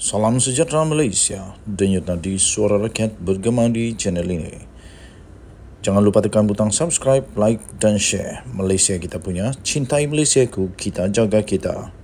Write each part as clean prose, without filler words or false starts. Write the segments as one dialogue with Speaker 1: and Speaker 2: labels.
Speaker 1: Salam sejahtera Malaysia, denyut nadi suara rakyat bergema di channel ini. Jangan lupa tekan butang subscribe, like dan share. Malaysia kita punya, cintai Malaysiaku, kita jaga kita.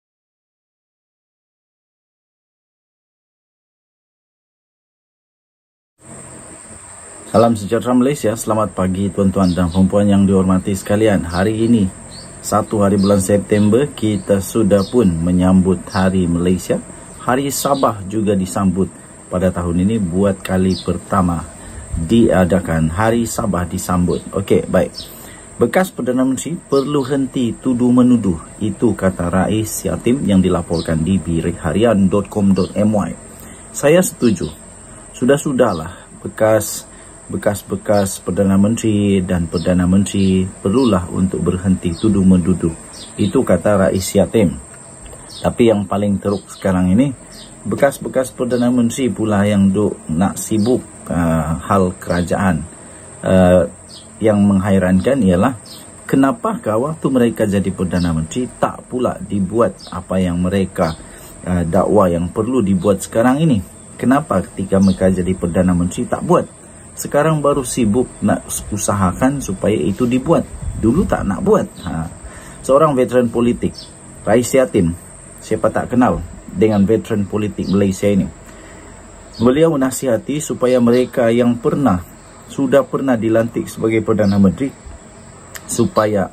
Speaker 1: Salam sejahtera Malaysia, selamat pagi tuan-tuan dan puan-puan yang dihormati sekalian. Hari ini, 1 hari bulan September, kita sudah pun menyambut Hari Malaysia. Hari Sabah juga disambut pada tahun ini, buat kali pertama diadakan Hari Sabah disambut. Okey, baik. Bekas Perdana Menteri perlu henti tuduh-menuduh. Itu kata Rais Yatim yang dilaporkan di birikharian.com.my. Saya setuju. Sudah-sudahlah bekas Perdana Menteri dan Perdana Menteri perlulah untuk berhenti tuduh-menuduh. Itu kata Rais Yatim. Tapi yang paling teruk sekarang ini, bekas Perdana Menteri pula yang nak sibuk hal kerajaan. Yang menghairankan ialah kenapakah waktu mereka jadi Perdana Menteri tak pula dibuat apa yang mereka dakwa yang perlu dibuat sekarang ini. Kenapa ketika mereka jadi Perdana Menteri tak buat? Sekarang baru sibuk nak usahakan supaya itu dibuat. Dulu tak nak buat. Seorang veteran politik, Rais Yatim, siapa tak kenal dengan veteran politik Malaysia ini. Beliau menasihati supaya mereka yang sudah pernah dilantik sebagai Perdana Menteri, supaya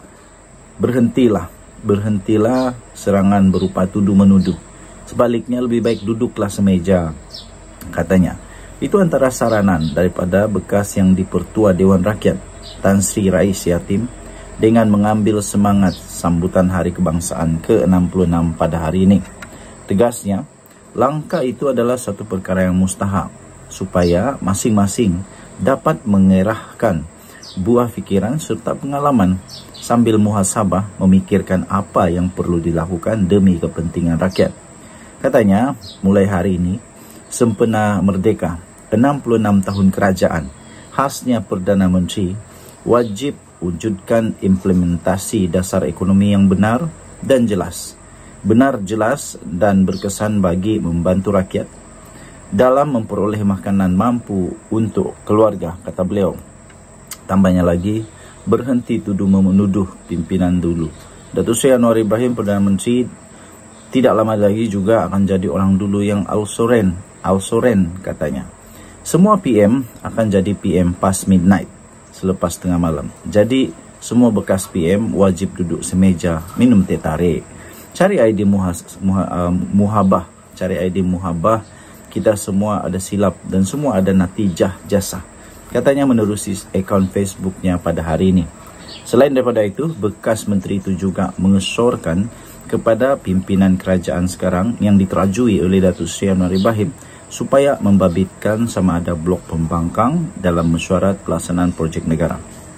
Speaker 1: berhentilah serangan berupa tuduh-menuduh. Sebaliknya lebih baik duduklah semeja, katanya. Itu antara saranan daripada bekas yang dipertua Dewan Rakyat, Tan Sri Rais Yatim, dengan mengambil semangat sambutan Hari Kebangsaan ke-66 pada hari ini. Tegasnya, langkah itu adalah satu perkara yang mustahak, supaya masing-masing dapat mengerahkan buah fikiran serta pengalaman sambil muhasabah memikirkan apa yang perlu dilakukan demi kepentingan rakyat. Katanya, mulai hari ini, sempena merdeka, 66 tahun kerajaan, khasnya Perdana Menteri, wajib wujudkan implementasi dasar ekonomi yang benar dan jelas. Benar, jelas dan berkesan bagi membantu rakyat dalam memperoleh makanan mampu untuk keluarga, kata beliau. Tambahnya lagi, berhenti tuduh-menuduh pimpinan dulu. Datuk Seri Anwar Ibrahim, Perdana Menteri, tidak lama lagi juga akan jadi orang dulu yang Al-Soren katanya. Semua PM akan jadi PM pas midnight, selepas tengah malam. Jadi semua bekas PM wajib duduk semeja, minum teh tarik, cari idea muhabah. Cari idea muhabah, kita semua ada silap dan semua ada natijah jasa, katanya menerusi akaun Facebooknya pada hari ini. Selain daripada itu, bekas menteri itu juga mengesorkan kepada pimpinan kerajaan sekarang yang diterajui oleh Datuk Seri Anwar Ibrahim supaya membabitkan sama ada blok pembangkang dalam mesyuarat pelaksanaan projek negara.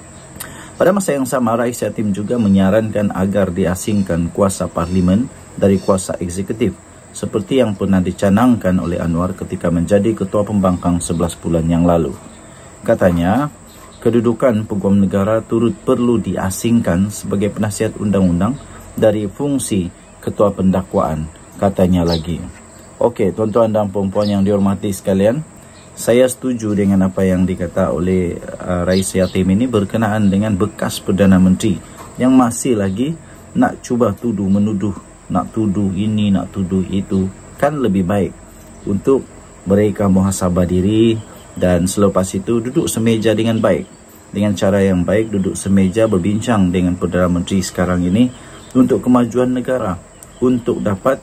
Speaker 1: Pada masa yang sama, Rais Yatim juga menyarankan agar diasingkan kuasa parlimen dari kuasa eksekutif, seperti yang pernah dicanangkan oleh Anwar ketika menjadi ketua pembangkang 11 bulan yang lalu. Katanya, kedudukan peguam negara turut perlu diasingkan sebagai penasihat undang-undang dari fungsi ketua pendakwaan, katanya lagi. Okey, tuan-tuan dan puan-puan yang dihormati sekalian, saya setuju dengan apa yang dikata oleh Rais Yatim ini berkenaan dengan bekas Perdana Menteri yang masih lagi nak cuba tuduh-menuduh, nak tuduh ini, nak tuduh itu. Kan lebih baik untuk mereka muhasabah diri dan selepas itu duduk semeja dengan baik. Dengan cara yang baik, duduk semeja berbincang dengan Perdana Menteri sekarang ini untuk kemajuan negara, untuk dapat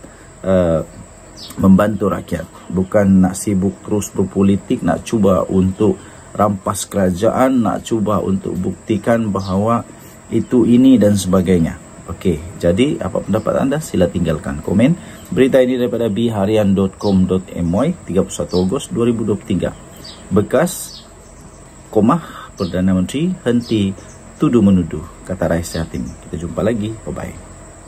Speaker 1: membantu rakyat. Bukan nak sibuk terus berpolitik, nak cuba untuk rampas kerajaan, nak cuba untuk buktikan bahawa itu ini dan sebagainya. Okey, jadi apa pendapat anda? Sila tinggalkan komen. Berita ini daripada biharian.com.my 31 Ogos 2023. Bekas Perdana Menteri henti tuduh-menuduh, kata Rais Yatim. Kita jumpa lagi. Bye-bye.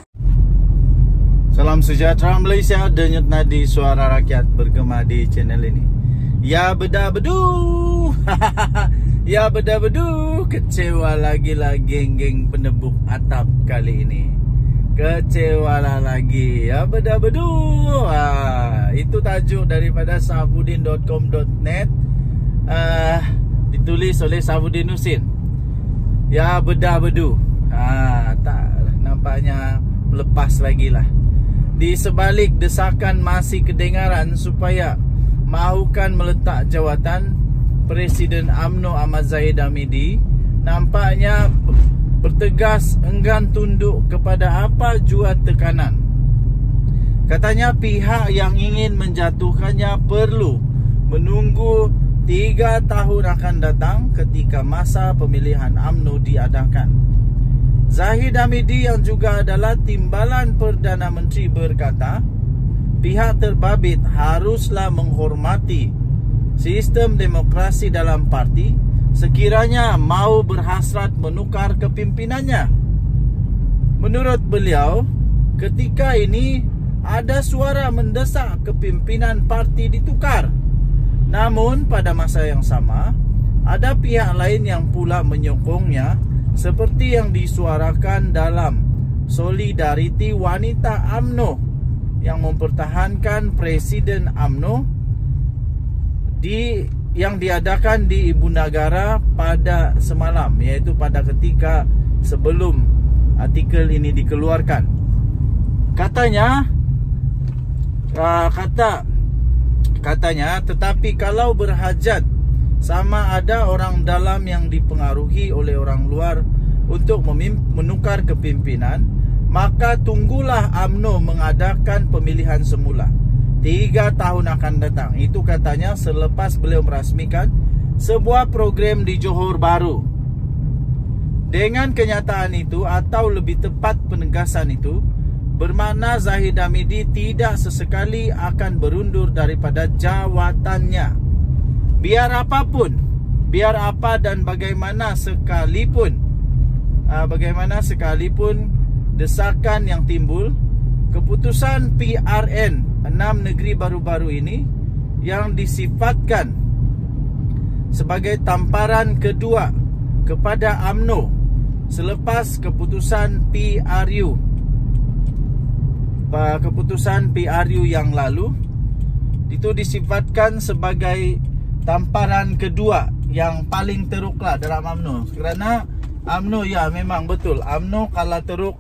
Speaker 1: Salam sejahtera Malaysia, denyut nadi suara rakyat bergema di channel ini. Ya bedah-beduh. Ya bedah-beduh. Kecewa lagi-lah geng-geng penebuk atap kali ini. Kecewa lagi. Ya bedah-beduh. Itu tajuk daripada sahbudin.com.net, ditulis oleh Sahbudin Husin. Ya, bedah bedu. Tak nampaknya melepas lagi lah. Di sebalik desakan masih kedengaran supaya mahukan meletak jawatan Presiden UMNO Ahmad Zahid Hamidi, nampaknya bertegas enggan tunduk kepada apa jua tekanan. Katanya pihak yang ingin menjatuhkannya perlu menunggu 3 tahun akan datang ketika masa pemilihan UMNO diadakan. Zahid Hamidi yang juga adalah timbalan Perdana Menteri berkata, pihak terbabit haruslah menghormati sistem demokrasi dalam parti sekiranya mau berhasrat menukar kepimpinannya. Menurut beliau, ketika ini ada suara mendesak kepimpinan parti ditukar. Namun pada masa yang sama, ada pihak lain yang pula menyokongnya, seperti yang disuarakan dalam Solidariti Wanita UMNO yang mempertahankan Presiden UMNO yang diadakan di Ibu Negara pada semalam, iaitu pada ketika sebelum artikel ini dikeluarkan. Katanya, tetapi kalau berhajat sama ada orang dalam yang dipengaruhi oleh orang luar untuk menukar kepimpinan, maka tunggulah UMNO mengadakan pemilihan semula 3 tahun akan datang. Itu katanya selepas beliau merasmikan sebuah program di Johor Bahru. Dengan kenyataan itu, atau lebih tepat penegasan itu, bermakna Zahid Hamidi tidak sesekali akan berundur daripada jawatannya. Biar apapun, biar apa dan bagaimana sekalipun desakan yang timbul, keputusan PRN 6 negeri baru-baru ini yang disifatkan sebagai tamparan kedua kepada UMNO selepas keputusan PRU yang lalu, itu disifatkan sebagai tamparan kedua yang paling teruklah dalam UMNO. Kerana UMNO, ya memang betul, UMNO kalah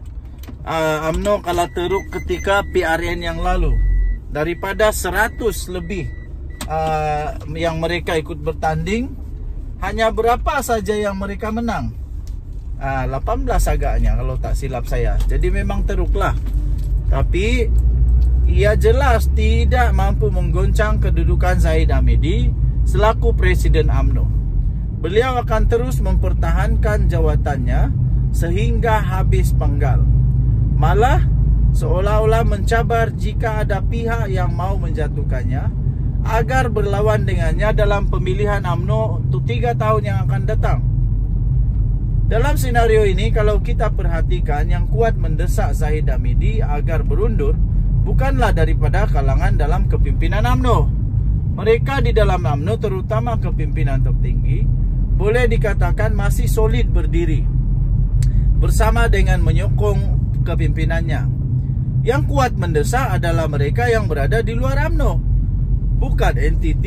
Speaker 1: teruk ketika PRN yang lalu. Daripada 100 lebih yang mereka ikut bertanding, hanya berapa saja yang mereka menang? 18 agaknya kalau tak silap saya. Jadi memang teruklah. Tapi ia jelas tidak mampu menggoncang kedudukan Zahid Hamidi selaku Presiden UMNO. Beliau akan terus mempertahankan jawatannya sehingga habis penggal. Malah seolah-olah mencabar jika ada pihak yang mau menjatuhkannya agar berlawan dengannya dalam pemilihan UMNO untuk 3 tahun yang akan datang. Dalam senario ini, kalau kita perhatikan, yang kuat mendesak Zahid Hamidi agar berundur bukanlah daripada kalangan dalam kepimpinan UMNO. Mereka di dalam UMNO, terutama kepimpinan tertinggi, boleh dikatakan masih solid berdiri bersama dengan menyokong kepimpinannya. Yang kuat mendesak adalah mereka yang berada di luar UMNO, bukan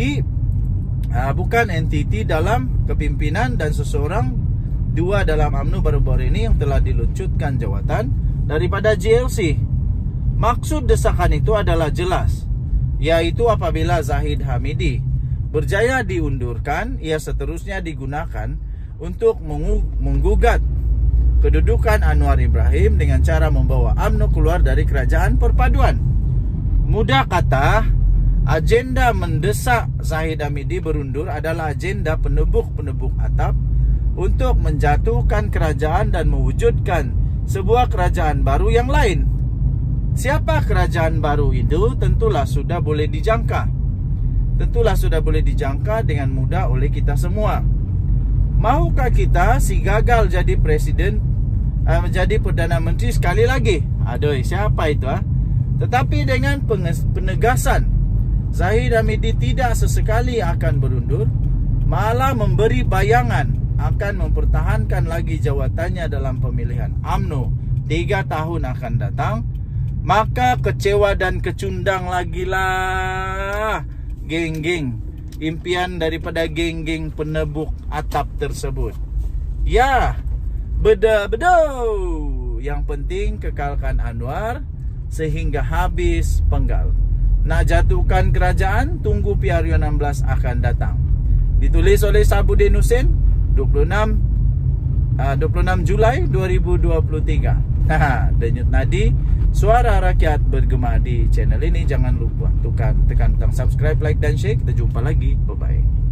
Speaker 1: entiti dalam kepimpinan, dan seseorang 2 dalam UMNO baru-baru ini yang telah diluncutkan jawatan daripada JLC. Maksud desakan itu adalah jelas, yaitu apabila Zahid Hamidi berjaya diundurkan, ia seterusnya digunakan untuk menggugat kedudukan Anwar Ibrahim dengan cara membawa UMNO keluar dari kerajaan perpaduan. Mudah kata, agenda mendesak Zahid Hamidi berundur adalah agenda penebuk-penebuk atap untuk menjatuhkan kerajaan dan mewujudkan sebuah kerajaan baru yang lain. Siapa kerajaan baru itu tentulah sudah boleh dijangka. Dengan mudah oleh kita semua. Mahukah kita si gagal jadi presiden, menjadi Perdana Menteri sekali lagi? Aduh, siapa itu? Tetapi dengan penegasan Zahid Hamidi tidak sesekali akan berundur, malah memberi bayangan akan mempertahankan lagi jawatannya dalam pemilihan UMNO 3 tahun akan datang, maka kecewa dan kecundang lagi lah geng-geng impian daripada geng-geng penebuk atap tersebut. Ya, bedo. Yang penting kekalkan Anwar sehingga habis penggal. Nak jatuhkan kerajaan, tunggu PRU 16 akan datang. Ditulis oleh Sabudin Husin, 26 Julai 2023. Denyut nadi suara rakyat bergema di channel ini. Jangan lupa tekan subscribe, like dan share. Kita jumpa lagi. Bye bye.